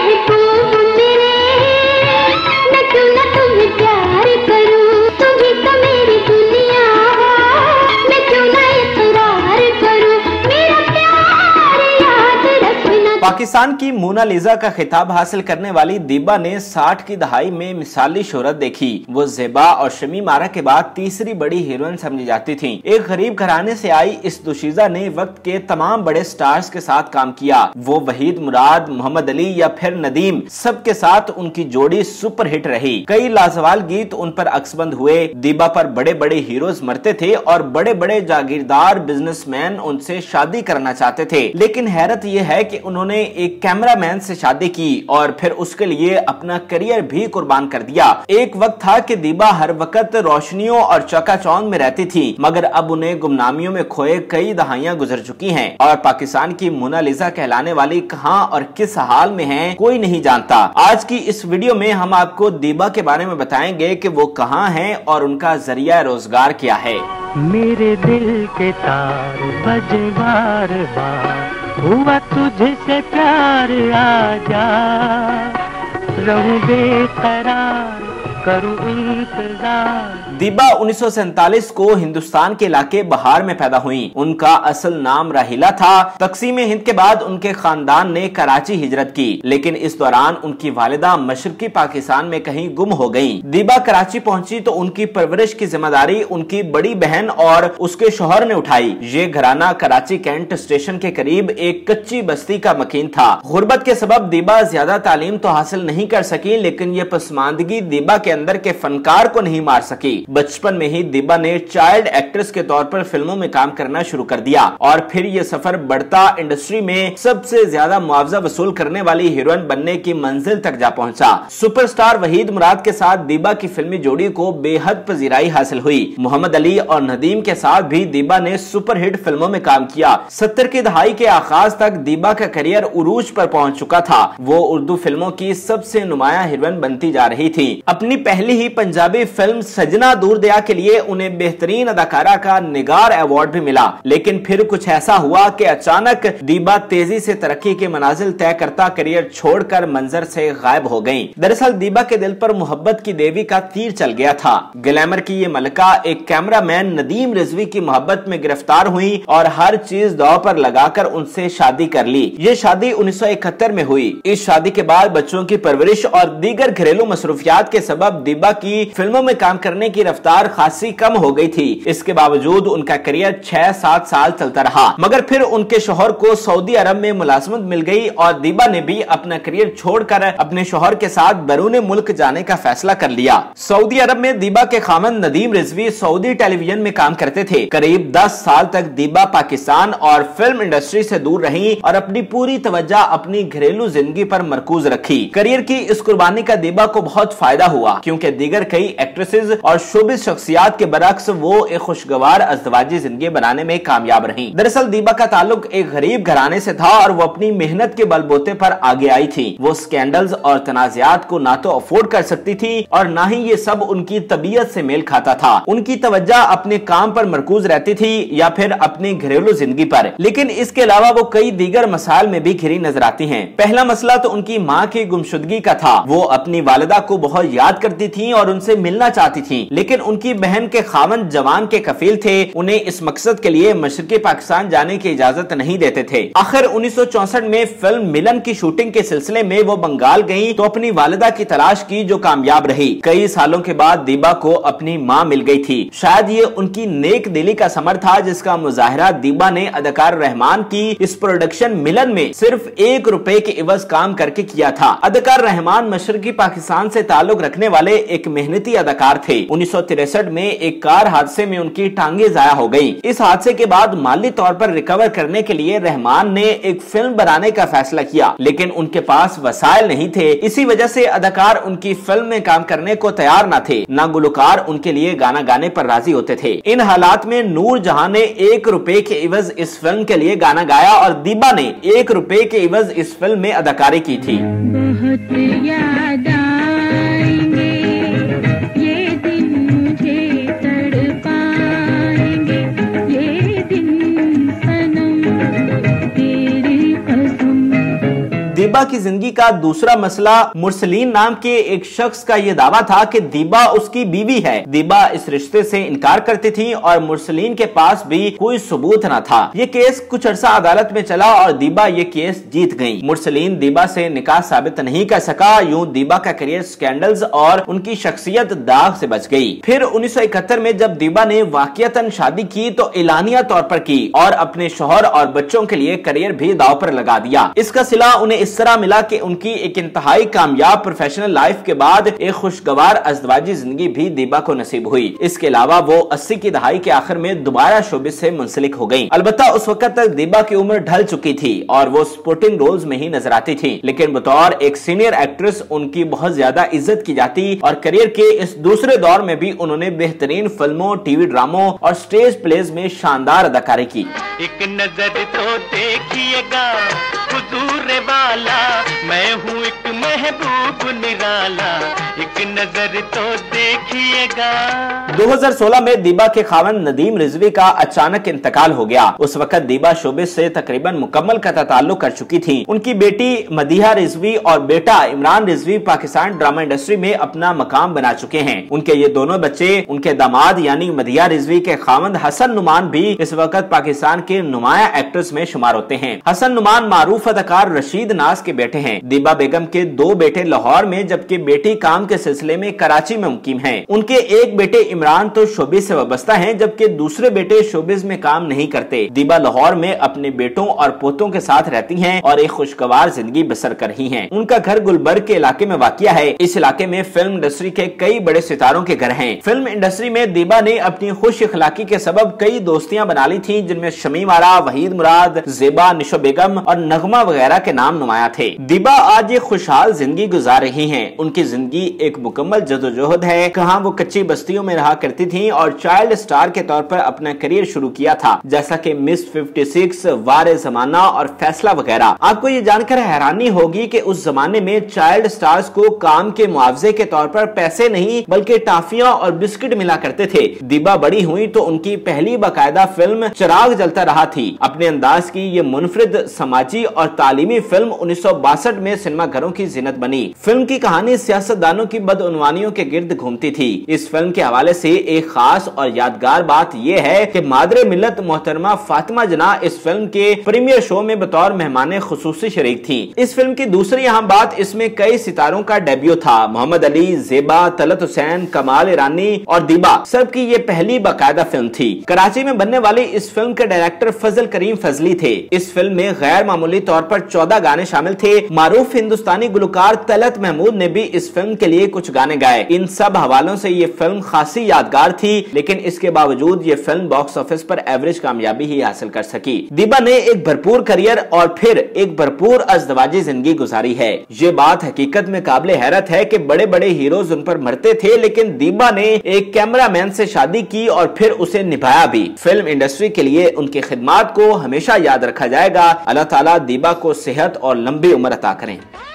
पाकिस्तान की मोनालिसा का खिताब हासिल करने वाली दीबा ने 60 की दहाई में मिसाली शोहरत देखी। वो ज़ेबा और शमी मारा के बाद तीसरी बड़ी हीरोइन समझी जाती थीं। एक गरीब घराने से आई इस दोशीज़ा ने वक्त के तमाम बड़े स्टार्स के साथ काम किया। वो वहीद मुराद, मोहम्मद अली या फिर नदीम, सबके साथ उनकी जोड़ी सुपर हिट रही। कई लाजवाल गीत उन पर अक्सबंद हुए। दीबा पर बड़े बड़े हीरोज मरते थे और बड़े बड़े जागीरदार बिजनेसमैन उनसे शादी करना चाहते थे। लेकिन हैरत यह है कि उन्होंने एक कैमरामैन से शादी की और फिर उसके लिए अपना करियर भी कुर्बान कर दिया। एक वक्त था कि दीबा हर वक्त रोशनियों और चकाचौंध में रहती थी, मगर अब उन्हें गुमनामियों में खोए कई दहाइयां गुजर चुकी हैं और पाकिस्तान की मोनालिसा कहलाने वाली कहां और किस हाल में है कोई नहीं जानता। आज की इस वीडियो में हम आपको दीबा के बारे में बताएंगे कि वो कहां हैं और उनका जरिया रोजगार क्या है। मेरे दिल के तार बजे बार बार, हुआ तुझसे प्यार, आजा रहूं बेकरार, करूं इंतजार। दीबा 1947 को हिंदुस्तान के इलाके बहार में पैदा हुई। उनका असल नाम राहिला था। तकसीम हिंद के बाद उनके खानदान ने कराची हिजरत की, लेकिन इस दौरान उनकी वालिदा मशरकी पाकिस्तान में कहीं गुम हो गईं। दीबा कराची पहुंची तो उनकी परवरिश की जिम्मेदारी उनकी बड़ी बहन और उसके शौहर ने उठाई। ये घराना कराची कैंट स्टेशन के करीब एक कच्ची बस्ती का मकीन था। गुर्बत के सबब दीबा ज्यादा तालीम तो हासिल नहीं कर सकी, लेकिन ये पसमानदगी दीबा के अंदर के फनकार को नहीं मार सकी। बचपन में ही दीबा ने चाइल्ड एक्ट्रेस के तौर पर फिल्मों में काम करना शुरू कर दिया और फिर ये सफर बढ़ता इंडस्ट्री में सबसे ज्यादा मुआवजा वसूल करने वाली हीरोइन बनने की मंजिल तक जा पहुंचा। सुपरस्टार वहीद मुराद के साथ दीबा की फिल्मी जोड़ी को बेहद पजीराई हासिल हुई। मोहम्मद अली और नदीम के साथ भी दीबा ने सुपरहिट फिल्मों में काम किया। 70 की दहाई के आगाज तक दीबा का करियर उरूज पर पहुंच चुका था। वो उर्दू फिल्मों की सबसे नुमाया हीरोइन बनती जा रही थी। अपनी पहली ही पंजाबी फिल्म सजना दूर दया के लिए उन्हें बेहतरीन अदाकारा का निगार अवार्ड भी मिला। लेकिन फिर कुछ ऐसा हुआ कि अचानक दीबा तेजी से तरक्की के मनाजिल तय करता करियर छोड़कर मंजर से गायब हो गईं। दरअसल दीबा के दिल पर मोहब्बत की देवी का तीर चल गया था। ग्लैमर की ये मलका एक कैमरामैन नदीम रिजवी की मोहब्बत में गिरफ्तार हुई और हर चीज दांव पर लगाकर उनसे शादी कर ली। ये शादी 1971 में हुई। इस शादी के बाद बच्चों की परवरिश और दीगर घरेलू मसरूफियात के सबब दीबा की फिल्मों में काम करने की रफ्तार खासी कम हो गई थी। इसके बावजूद उनका करियर 6-7 साल चलता रहा, मगर फिर उनके शौहर को सऊदी अरब में मुलाजमत मिल गई और दीबा ने भी अपना करियर छोड़कर अपने शौहर के साथ बैरून मुल्क जाने का फैसला कर लिया। सऊदी अरब में दीबा के खामन नदीम रिजवी सऊदी टेलीविजन में काम करते थे। करीब 10 साल तक दीबा पाकिस्तान और फिल्म इंडस्ट्री से दूर रही और अपनी पूरी तवज्जो अपनी घरेलू जिंदगी पर मरकूज रखी। करियर की इस कुर्बानी का दीबा को बहुत फायदा हुआ, क्योंकि दीगर कई एक्ट्रेसेस और शोबिस शख्सियात के बरक्स वो एक खुशगवार अज़दवाजी जिंदगी बनाने में कामयाब रही। दरअसल दीबा का ताल्लुक एक गरीब घराने से था और वो अपनी मेहनत के बलबूते पर आगे आई थी। वो स्कैंडल्स और तनाज़ात को ना तो अफोर्ड कर सकती थी और ना ही ये सब उनकी तबीयत से मेल खाता था। उनकी तवज्जो अपने काम पर मरकूज रहती थी या फिर अपनी घरेलू जिंदगी पर। लेकिन इसके अलावा वो कई दीगर मसाइल में भी घिरी नजर आती हैं। पहला मसला तो उनकी माँ की गुमशुदगी का था। वो अपनी वालिदा को बहुत याद करती थी और उनसे मिलना चाहती थी, लेकिन उनकी बहन के खामन जवान के कफील थे। उन्हें इस मकसद के लिए मशरकी पाकिस्तान जाने की इजाजत नहीं देते थे। आखिर 1964 में फिल्म मिलन की शूटिंग के सिलसिले में वो बंगाल गईं तो अपनी वालिदा की तलाश की, जो कामयाब रही। कई सालों के बाद दीबा को अपनी माँ मिल गई थी। शायद ये उनकी नेक दिली का समर था, जिसका मुजाहिरा दीबा ने अदाकार रहमान की इस प्रोडक्शन मिलन में सिर्फ ₹1 के इवज काम करके किया था। अदाकार रहमान मशरकी पाकिस्तान से ताल्लुक रखने वाले एक मेहनती अदाकार थे। 1963 में एक कार हादसे में उनकी टांगे जाया हो गई। इस हादसे के बाद माली तौर पर रिकवर करने के लिए रहमान ने एक फिल्म बनाने का फैसला किया, लेकिन उनके पास वसाइल नहीं थे। इसी वजह से अदाकार उनकी फिल्म में काम करने को तैयार न थे, न गुलकार उनके लिए गाना गाने पर राजी होते थे। इन हालात में नूर जहां ने ₹1 के इवज इस फिल्म के लिए गाना गाया और दीबा ने ₹1 के इवज इस फिल्म में अदाकारी की थी। बहुत याद आएंगे ये दिन, मुझे तड़पाएंगे ये दिन, सनम तेरी कसम। दीबा की जिंदगी का दूसरा मसला मुरसलीन नाम के एक शख्स का यह दावा था कि दीबा उसकी बीवी है। दीबा इस रिश्ते से इनकार करती थी और मुरसलीन के पास भी कोई सबूत न था। ये केस कुछ अरसा अदालत में चला और दीबा ये केस जीत गई। मुरसलीन दीबा से निकाह साबित नहीं कर सका। यूं दीबा का करियर स्कैंडल्स और उनकी शख्सियत दाग से बच गई। फिर 1971 में जब दीबा ने वाकईतन शादी की तो एलानिया तौर पर की और अपने शौहर और बच्चों के लिए करियर भी दांव पर लगा दिया। इसका सिला उन्हें इस तरह मिला कि उनकी एक इंतहाई कामयाब प्रोफेशनल लाइफ के बाद एक खुशगवार अज़दवाजी जिंदगी भी दीबा को नसीब हुई। इसके अलावा वो 80 की दहाई के आखिर में दोबारा शोबिस से मुंसलिक हो गयी। अलबत्ता उस वक्त तक दीबा की उम्र ढल चुकी थी और वो स्पोर्टिंग रोल्स में ही नजर आती थी, लेकिन बतौर एक सीनियर एक्ट्रेस उनकी बहुत ज्यादा इज्जत की जाती और करियर के इस दूसरे दौर में भी उन्होंने बेहतरीन फिल्मों, टीवी ड्रामों और स्टेज प्लेज में शानदार अदाकारी की। एक नजर तो देखिएगा हुजूर वाला, मैं हूँ एक महबूब निराला, एक नजर तो देखिएगा। 2016 में दीबा के खावंद नदीम रिजवी का अचानक इंतकाल हो गया। उस वक्त दीबा शोबिस से तकरीबन मुकम्मल कता ताल्लुक कर चुकी थी। उनकी बेटी मदीहा रिजवी और बेटा इमरान रिजवी पाकिस्तान ड्रामा इंडस्ट्री में अपना मकाम बना चुके हैं। उनके ये दोनों बच्चे, उनके दामाद यानी मदीहा रिजवी के खावंद हसन नुमान भी इस वक्त पाकिस्तान के नुमाया एक्टर्स में शुमार होते हैं। हसन नुमान मारूफ अदाकार रशीद नाज के बेटे हैं। दीबा बेगम के दो बेटे लाहौर में जबकि बेटी काम के सिलसिले में कराची में मुकीम हैं। उनके एक बेटे इमरान तो शोबिस से वाबस्ता हैं, जबकि दूसरे बेटे शोबिस में काम नहीं करते। दीबा लाहौर में अपने बेटों और पोतों के साथ रहती हैं और एक खुशगवार जिंदगी बसर कर रही हैं। उनका घर गुलबर्ग के इलाके में वाक़िया है। इस इलाके में फिल्म इंडस्ट्री के कई बड़े सितारों के घर हैं। फिल्म इंडस्ट्री में दीबा ने अपनी खुश इखलाकी के सबब कई दोस्तियां बना ली थी, जिनमें शमी वाला, वहीद मुराद, जेबा, निशो बेगम और नगमा वगैरह के नाम नुमाया थे। दीबा आज एक खुशहाल जिंदगी गुजार रही हैं। उनकी जिंदगी एक मुकम्मल जदोजहद है। कहां वो कच्ची बस्तियों में रहा करती थी और चाइल्ड स्टार के तौर पर अपना करियर शुरू किया था, जैसा कि मिस 56, वारे जमाना और फैसला वगैरह। आपको ये जानकर हैरानी होगी कि उस जमाने में चाइल्ड स्टार्स को काम के मुआवजे के तौर पर पैसे नहीं बल्कि टाफियां और बिस्किट मिला करते थे। दीबा बड़ी हुई तो उनकी पहली बाकायदा फिल्म चिराग जलता रहा थी। अपने अंदाज की ये मुनफरिद समाजी और तालीमी फिल्म 1962 में सिनेमा घरों की जिन्नत बनी। फिल्म की कहानी सियासतदानों की बदउनवानियों के गिर्द घूमती थी। इस फिल्म के हवाले से एक खास और यादगार बात यह है कि मादरे मिल्लत मोहतरमा फातिमा जना इस फिल्म के प्रीमियर शो में बतौर मेहमान खुसूसी शरीक थी। इस फिल्म की दूसरी अहम बात, इसमें कई सितारों का डेब्यू था। मोहम्मद अली, जेबा, तलत हुसैन, कमाल ईरानी और दीबा सबकी ये पहली बाकायदा फिल्म थी। कराची में बनने वाली इस फिल्म के डायरेक्टर फजल करीम फजली थे। इस फिल्म में गैर मामूली तौर पर 14 गाने शामिल थे। मारूफ हिंदुस्तानी गुलकार तलत महमूद ने भी इस फिल्म के लिए कुछ गाने गाए। इन सब हवालों से ये फिल्म खासी यादगार थी, लेकिन इसके बावजूद ये फिल्म बॉक्स ऑफिस पर एवरेज कामयाबी ही हासिल कर सकी। दीबा ने एक भरपूर करियर और फिर एक भरपूर अज़दवाजी जिंदगी गुजारी है। ये बात हकीकत में काबिले हैरत है कि बड़े बड़े हीरोज उन पर मरते थे, लेकिन दीबा ने एक कैमरामैन से शादी की और फिर उसे निभाया भी। फिल्म इंडस्ट्री के लिए उनकी खिदमात को हमेशा याद रखा जाएगा। अल्लाह ताला दीबा को सेहत और लंबी उम्र अता करें।